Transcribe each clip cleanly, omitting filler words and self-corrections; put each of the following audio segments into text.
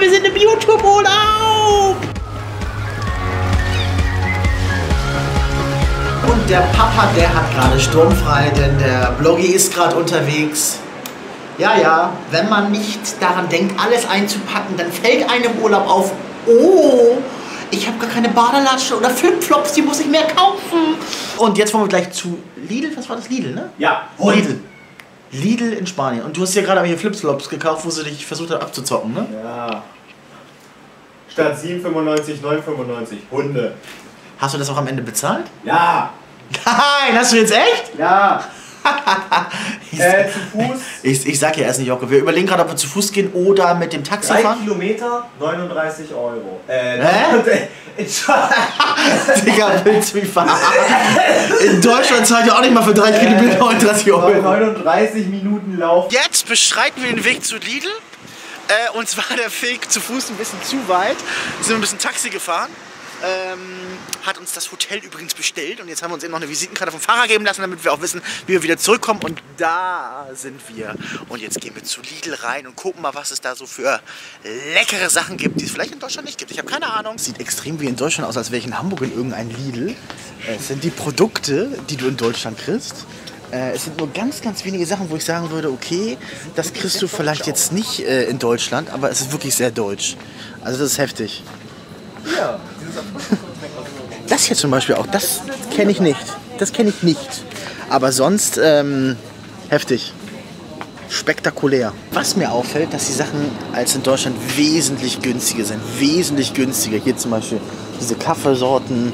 wir sind im Bioturm-Urlaub. Und der Papa, der hat gerade sturmfrei, denn der Bloggy ist gerade unterwegs. Ja, wenn man nicht daran denkt, alles einzupacken, dann fällt einem im Urlaub auf, oh, ich habe gar keine Badelatschen oder Flipflops, die muss ich mehr kaufen. Und jetzt wollen wir gleich zu Lidl. Was war das? Lidl, ne? Ja. Lidl. Lidl in Spanien. Und du hast ja gerade hier Flipflops gekauft, wo sie dich versucht hat abzuzocken, ne? Ja. Statt 7,95, 9,95. Hunde. Hast du das auch am Ende bezahlt? Ja. Nein, hast du jetzt echt? Ja. Zu Fuß. Ich sag ja erst nicht, Jocke. Wir überlegen gerade, ob wir zu Fuß gehen oder mit dem Taxi 3 fahren. Kilometer, 39 Euro. Digga, willst du mich verarschen? In Deutschland zahlt ihr auch nicht mal für 3 Kilometer 39 Euro. 39 Minuten Lauf. Jetzt beschreiten wir den Weg zu Lidl. Uns war der Weg zu Fuß ein bisschen zu weit. Sind wir ein bisschen Taxi gefahren. Hat uns das Hotel übrigens bestellt und jetzt haben wir uns eben noch eine Visitenkarte vom Fahrer geben lassen, damit wir auch wissen, wie wir wieder zurückkommen, und da sind wir. Und jetzt gehen wir zu Lidl rein und gucken mal, was es da so für leckere Sachen gibt, die es vielleicht in Deutschland nicht gibt. Ich habe keine Ahnung. Sieht extrem wie in Deutschland aus, als wäre ich in Hamburg in irgendein Lidl. Es sind die Produkte, die du in Deutschland kriegst. Es sind nur ganz, ganz wenige Sachen, wo ich sagen würde, okay, das kriegst du vielleicht jetzt nicht in Deutschland, aber es ist wirklich sehr deutsch. Also das ist heftig. Ja. Das hier zum Beispiel auch, das kenne ich nicht. Das kenne ich nicht. Aber sonst heftig. Spektakulär. Was mir auffällt, dass die Sachen als in Deutschland wesentlich günstiger sind. Wesentlich günstiger. Hier zum Beispiel diese Kaffeesorten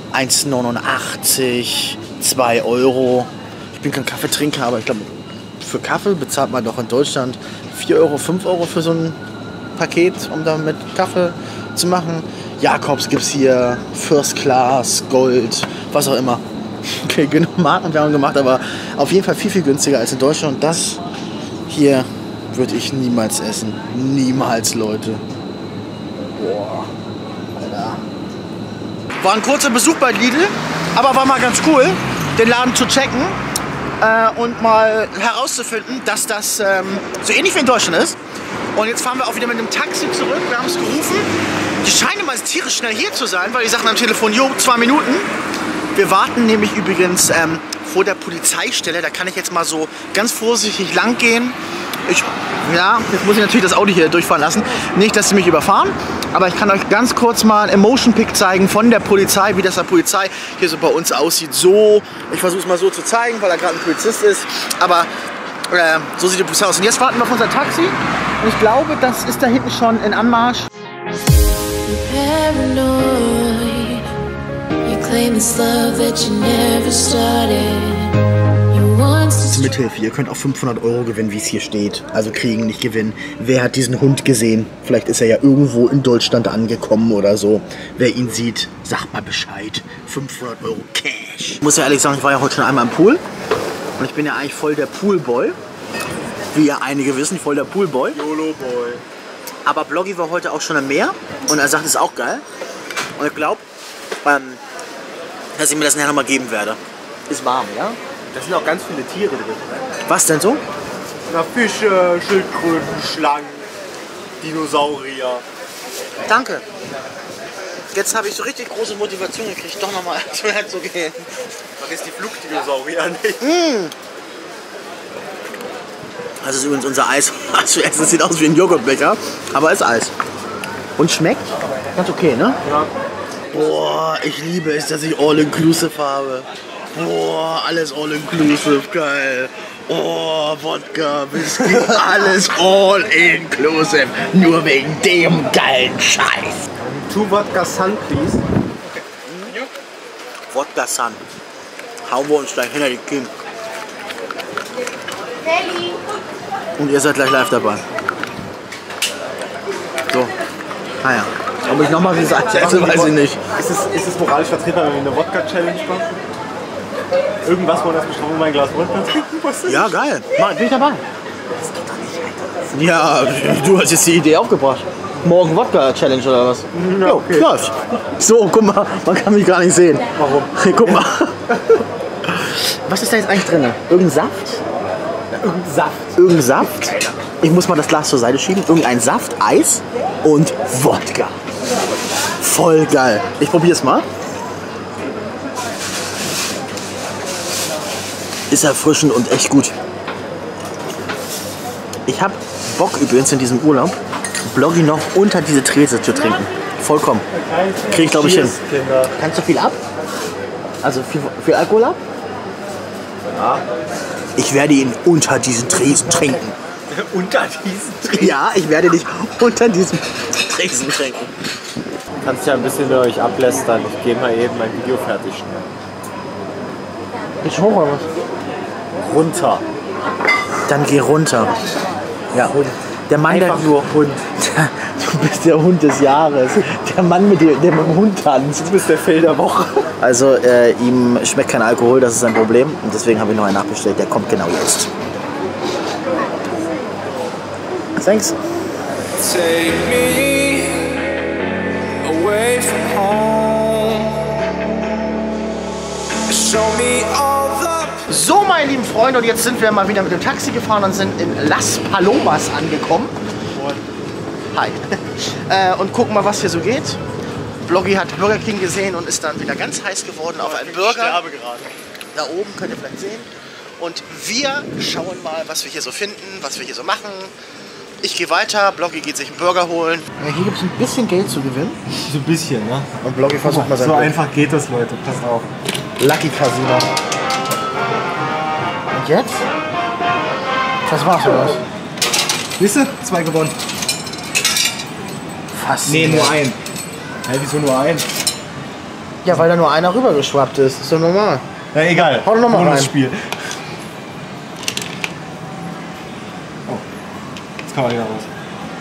1,89, 2 Euro. Ich bin kein Kaffeetrinker, aber ich glaube, für Kaffee bezahlt man doch in Deutschland 4 Euro, 5 Euro für so ein Paket, um damit Kaffee zu machen. Jakobs gibt es hier, First Class, Gold, was auch immer. Okay, genug Markenwerbung gemacht, aber auf jeden Fall viel, viel günstiger als in Deutschland. Und das hier würde ich niemals essen. Niemals, Leute. Boah, Alter. War ein kurzer Besuch bei Lidl, aber war mal ganz cool, den Laden zu checken und mal herauszufinden, dass das so ähnlich wie in Deutschland ist. Und jetzt fahren wir auch wieder mit einem Taxi zurück. Wir haben es gerufen. Die scheinen mal tierisch schnell hier zu sein, weil die sagen am Telefon, jo, 2 Minuten. Wir warten nämlich übrigens vor der Polizeistelle. Da kann ich jetzt mal so ganz vorsichtig lang gehen. Jetzt muss ich natürlich das Auto hier durchfahren lassen. Nicht, dass sie mich überfahren. Aber ich kann euch ganz kurz mal ein Emotion-Pic zeigen von der Polizei, wie das der Polizei hier so bei uns aussieht. So, ich versuche es mal so zu zeigen, weil da gerade ein Polizist ist. Aber so sieht die Polizei aus. Und jetzt warten wir auf unser Taxi. Und ich glaube, das ist da hinten schon in Anmarsch. Mithilfe, ihr könnt auch 500 Euro gewinnen, wie es hier steht. Also kriegen, nicht gewinnen. Wer hat diesen Hund gesehen? Vielleicht ist er ja irgendwo in Deutschland angekommen oder so. Wer ihn sieht, sagt mal Bescheid. 500 Euro Cash. Ich muss ja ehrlich sagen, ich war ja heute schon einmal im Pool. Und ich bin ja eigentlich voll der Poolboy. Wie ja einige wissen, voll der Poolboy. YOLO-Boy. Aber Bloggy war heute auch schon am Meer und er sagt, es ist auch geil. Und ich glaube, dass ich mir das nachher nochmal geben werde. Ist warm, ja? Da sind auch ganz viele Tiere drin. Was denn so? Na, Fische, Schildkröten, Schlangen, Dinosaurier. Danke. Jetzt habe ich so richtig große Motivation gekriegt, doch nochmal zu Meer zu gehen. Vergiss die Flugdinosaurier nicht. Das ist übrigens unser Eis. Also essen, sieht aus wie ein Joghurtbecher, aber ist Eis. Und schmeckt ganz okay, ne? Ja. Boah, ich liebe es, dass ich All-Inclusive habe. Boah, alles All-Inclusive, geil. Oh, Wodka, Whisky, alles All-Inclusive. Nur wegen dem geilen Scheiß. 2 Wodka Sun, please. Wodka Sun. Hauen wir uns gleich hinter die Kinn. Und ihr seid gleich live dabei. So. Naja. Ob ich nochmal dieses Eis esse, weiß ich nicht. Ist es moralisch vertretbar, wenn wir eine Wodka-Challenge machen? Irgendwas, wo das beschreiben, mein Glas Wodka trinken muss? Ja, geil. Bin ich dabei. Ja, du hast jetzt die Idee aufgebracht. Morgen Wodka-Challenge oder was? Ja, okay. Jo, läuft. So, guck mal, man kann mich gar nicht sehen. Warum? Guck mal. Was ist da jetzt eigentlich drin? Irgendein Saft? Irgendein Saft. Irgendein Saft? Ich muss mal das Glas zur Seite schieben. Irgendein Saft, Eis und Wodka. Voll geil. Ich probiere es mal. Ist erfrischend und echt gut. Ich habe Bock übrigens in diesem Urlaub, Bloggy noch unter diese Trese zu trinken. Vollkommen. Kriege ich, glaube ich, hin. Kannst du viel ab? Also viel Alkohol ab? Ja. Ich werde ihn unter diesen Tresen trinken. Unter diesen Tresen? Ja, ich werde dich unter diesem Tresen trinken. Kannst ja ein bisschen mit euch ablästern. Ich gehe mal eben mein Video fertig schneiden. Bist du hoch oder was? Runter. Dann geh runter. Ja, Hund. der Mann, Einfach nur Hund. Du bist der Hund des Jahres. Der Mann, der mit dem Hund tanzt. Du bist der Fell der Woche. Also, ihm schmeckt kein Alkohol, das ist sein Problem. Und deswegen habe ich noch einen nachbestellt. Der kommt genau jetzt. Thanks. Take me away from home. Show me all the. So, meine lieben Freunde, und jetzt sind wir mal wieder mit dem Taxi gefahren und sind in Las Palomas angekommen. Hi. Und gucken mal, was hier so geht. Bloggy hat Burger King gesehen und ist dann wieder ganz heiß geworden auf einen Burger. Ich sterbe gerade. Da oben könnt ihr vielleicht sehen. Und wir schauen mal, was wir hier so finden, was wir hier so machen. Ich gehe weiter, Bloggy geht sich einen Burger holen. Ja, hier gibt es ein bisschen Geld zu gewinnen. So ein bisschen, ne? Und Bloggy versucht mal sein So Glück. einfach geht das, Leute. Passt auf. Lucky Casino. Und jetzt? Das war's, oder was? Siehst du? 2 gewonnen. Fast. Nee, nur ein. Hä, wieso nur ein? Ja, weil da nur einer rübergeschwappt ist. Ist doch normal. Ja, egal. Hau doch noch mal rein. Spiel. Oh. Jetzt kann man wieder raus.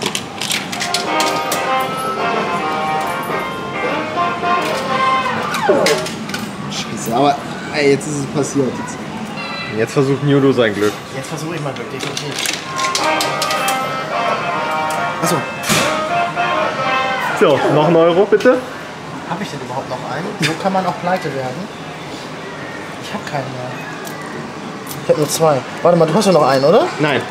Scheiße, aber ey, jetzt ist es passiert. Jetzt versucht Nudo sein Glück. Jetzt versuche ich mal Glück, definitiv. Achso, So, noch ein Euro bitte. habe ich denn überhaupt noch einen? So kann man auch pleite werden. Ich habe keinen mehr. Ich habe nur 2. Warte mal, du hast ja noch einen, oder? Nein.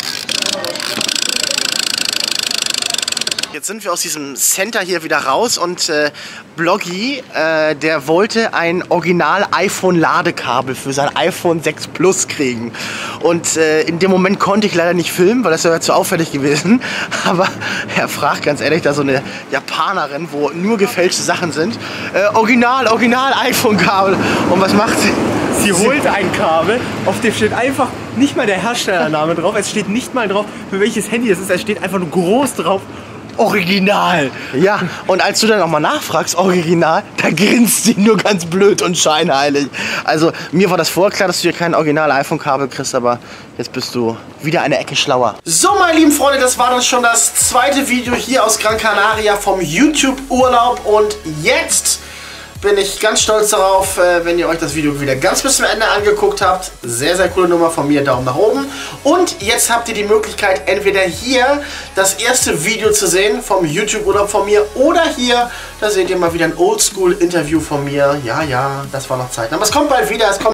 Jetzt sind wir aus diesem Center hier wieder raus und Bloggy, der wollte ein Original iPhone Ladekabel für sein iPhone 6 Plus kriegen. Und in dem Moment konnte ich leider nicht filmen, weil das wäre zu auffällig gewesen. Aber er fragt ganz ehrlich, da so eine Japanerin, wo nur gefälschte Sachen sind. Original iPhone Kabel. Und was macht sie? Sie holt ein Kabel, auf dem steht einfach nicht mal der Herstellername drauf. Es steht nicht mal drauf, für welches Handy es ist. Es steht einfach nur groß drauf. Original. Ja, und als du dann nochmal nachfragst, Original, da grinst sie nur ganz blöd und scheinheilig. Also mir war das vorher klar, dass du hier kein Original iPhone-Kabel kriegst, aber jetzt bist du wieder eine Ecke schlauer. So, meine lieben Freunde, das war dann schon das zweite Video hier aus Gran Canaria vom YouTube-Urlaub. Und jetzt bin ich ganz stolz darauf, wenn ihr euch das Video wieder ganz bis zum Ende angeguckt habt. Sehr, sehr coole Nummer von mir, Daumen nach oben. Und jetzt habt ihr die Möglichkeit, entweder hier das erste Video zu sehen vom YouTube-Urlaub von mir oder hier, da seht ihr mal wieder ein Oldschool-Interview von mir. Ja, das war noch Zeit. Aber es kommt bald wieder, es kommt